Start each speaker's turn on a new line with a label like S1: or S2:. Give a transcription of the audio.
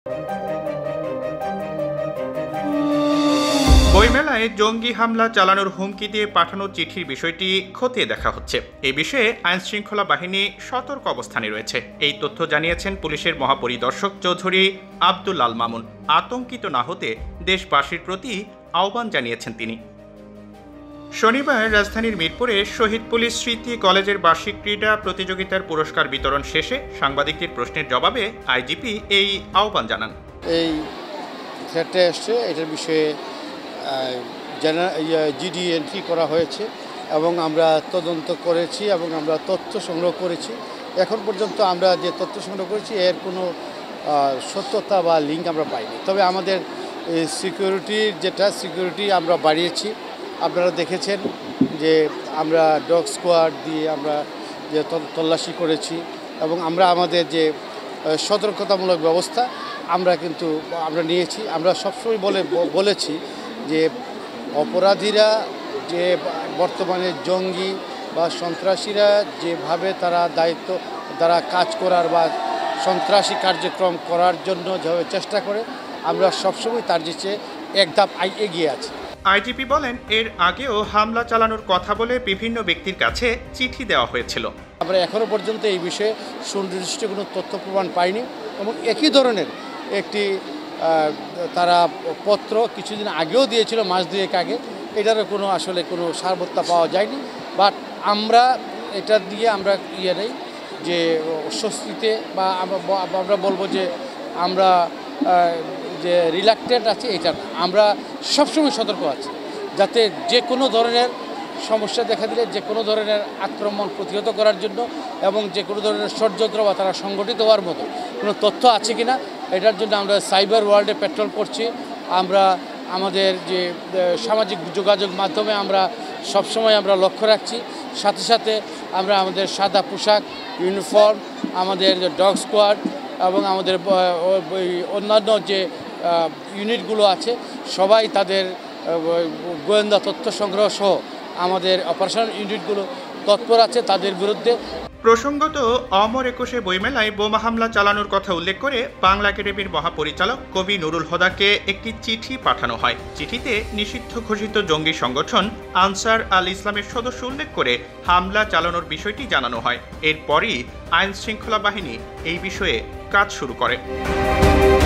S1: বইমেলায় জঙ্গি হামলা চালানোর হুমকি দিয়ে পাঠানো চিঠির বিষয়টি খতিয়ে দেখা হচ্ছে। এই বিষয়ে আইনশৃঙ্খলা বাহিনী সতর্ক অবস্থানে রয়েছে। এই তথ্য জানিয়েছেন পুলিশের মহাপরিদর্শক চৌধুরী আব্দুল আল মামুন। আতঙ্কিত না হতে দেশবাসীর প্রতি আহ্বান জানিয়েছেন তিনি। শনিবার রাজধানীর মিরপুরে শহীদ পুলিশ স্মৃতি কলেজের বার্ষিক ক্রীড়া প্রতিযোগিতার পুরস্কার বিতরণ শেষে সাংবাদিকদের প্রশ্নের জবাবে আইজিপি এই আহ্বান জানান।
S2: এই থ্রেটটা এসছে, এটার বিষয়ে জিডি এন্ট্রি করা হয়েছে এবং আমরা তদন্ত করেছি এবং আমরা তথ্য সংগ্রহ করেছি। এখন পর্যন্ত আমরা যে তথ্য সংগ্রহ করেছি এর কোনো সত্যতা বা লিঙ্ক আমরা পাইনি। তবে আমাদের সিকিউরিটি আমরা বাড়িয়েছি। আপনারা দেখেছেন যে আমরা ডগ স্কোয়াড দিয়ে আমরা যে তল্লাশি করেছি এবং আমরা আমাদের যে সতর্কতামূলক ব্যবস্থা আমরা নিয়েছি। আমরা সবসময় বলেছি যে অপরাধীরা যে বর্তমানে জঙ্গি বা সন্ত্রাসীরা যেভাবে তারা কাজ করার বা সন্ত্রাসী কার্যক্রম করার জন্য যেভাবে চেষ্টা করে, আমরা সবসময় তার চেয়ে এক ধাপ এগিয়ে আছি।
S1: আইজিপি বলেন, এর আগেও হামলা চালানোর কথা বলে বিভিন্ন ব্যক্তির কাছে চিঠি দেওয়া হয়েছিল।
S2: আমরা এখনও পর্যন্ত এই বিষয়ে সুনির্দিষ্ট কোনো তথ্য প্রমাণ পাইনি এবং একই ধরনের একটি তারা পত্র কিছুদিন আগেও দিয়েছিল, মাস দুয়েক আগে। এটারও আসলে কোনো সারবত্তা পাওয়া যায়নি। বাট আমরা এটা দিয়ে আমরা নেই যে স্বস্তিতে বা আমরা বলবো যে আমরা যে রিল্যাক্টেড আছে, এটা আমরা সবসময় সতর্ক আছি যাতে যে কোনো ধরনের সমস্যা দেখা দিলে যে কোনো ধরনের আক্রমণ প্রতিহত করার জন্য এবং যে কোনো ধরনের ষড়যন্ত্র বা তারা সংগঠিত হওয়ার মতো কোনো তথ্য আছে কিনা এটার জন্য আমরা সাইবার ওয়ার্ল্ডে পেট্রোল করছি। আমরা আমাদের যে সামাজিক যোগাযোগ মাধ্যমে আমরা সবসময় আমরা লক্ষ্য রাখছি। সাথে সাথে আমরা আমাদের সাদা পোশাক, ইউনিফর্ম, আমাদের ডগ স্কোয়াড এবং আমাদের অন্যান্য যে ইউনিটগুলো আছে সবাই তাদের গোয়েন্দা তথ্য সংগ্রহ সহ আমাদের অপারেশন ইউনিটগুলো তৎপর আছে তাদের বিরুদ্ধে।
S1: প্রসঙ্গত, অমর একুশে বইমেলায় বোমা হামলা চালানোর কথা উল্লেখ করে বাংলা একাডেমির মহাপরিচালক কবি নুরুল হুদাকে একটি চিঠি পাঠানো হয়। চিঠিতে নিষিদ্ধ ঘোষিত জঙ্গি সংগঠন আনসার আল ইসলামের সদস্য উল্লেখ করে হামলা চালানোর বিষয়টি জানানো হয়। এরপরই আইন শৃঙ্খলা বাহিনী এই বিষয়ে কাজ শুরু করে।